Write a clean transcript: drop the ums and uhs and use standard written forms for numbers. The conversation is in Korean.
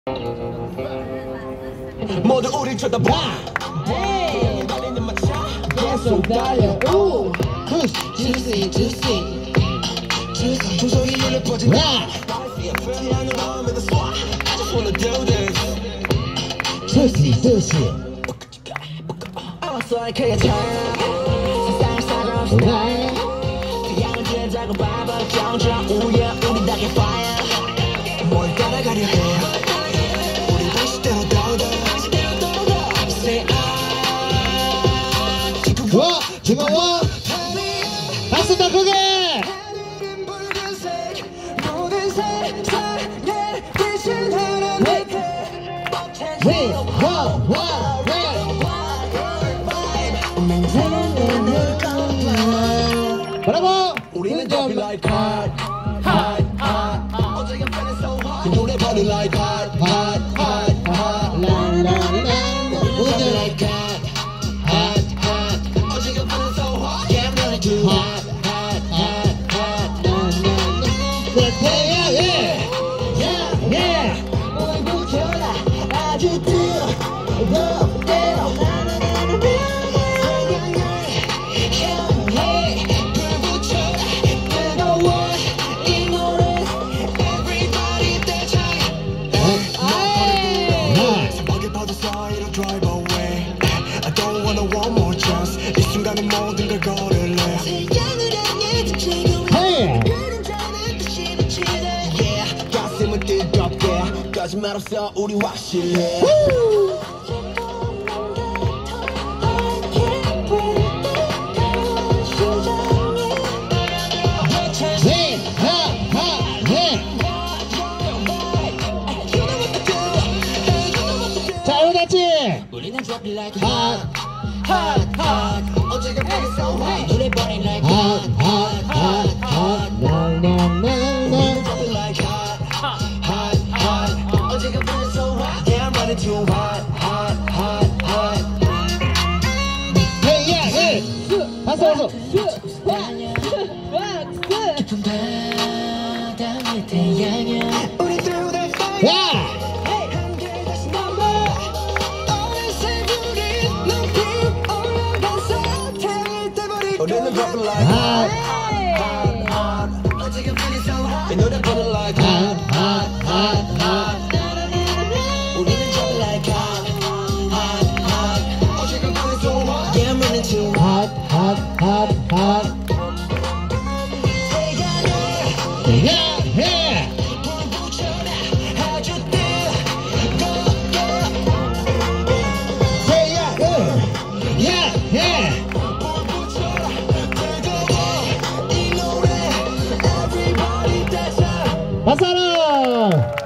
모두 우릴 쳐다봐. 달리는 마차 계속 달려. juicy 조성이 눈에 퍼진다. I just wanna do this. juicy 어서 그의 차야 세상을 살아온 스타일. 태양을 지자고 밟아 정처럼 우려 우리 닭의 fire. 뭘 따라가려 해. 우리 다시대로 돌아. Say 좋아 즐거워 박수 더 크게 브라보 우리는 dropping like hot, hot, hot. 어제가 feeling so hot. 그 노래 burning like hot, hot, hot, hot. 우리는 dropping like hot, hot, hot. 어제가 feeling so hot. Yeah, I'm running too hot, hot, hot, hot. yeah 오늘 붙여라 아주 뜨거워. Drive away. I don't wanna one more chance. 이 순간에 모든 걸 걸을래. Yeah, 가슴은 뜨겁게 거짓말 없어 우리 확실해. 자 오다치 우리는 dropping like hot, hot, hot. 어제가 feeling so hot. 노래 burning like hot, hot, hot, hot. 우리는 dropping like hot, hot, hot. 어제가 feeling so hot. Yeah, I'm running too hot, hot, hot, hot. hey 박수 깊은 바다 태양이야. 우리 through the fire. 야 우리는 dropping like hot, hot, hot. 어제가 feeling so hot. 이 노래 burning like hot, hot, hot, hot. 우리는 dropping like hot, hot, hot. 어제가 feeling so hot. Yeah, I'm running too hot. hot yeah 불 붙여라 아주 뜨거워. yeah 불 붙여라 뜨거워. 이 노래 everybody dance. 박수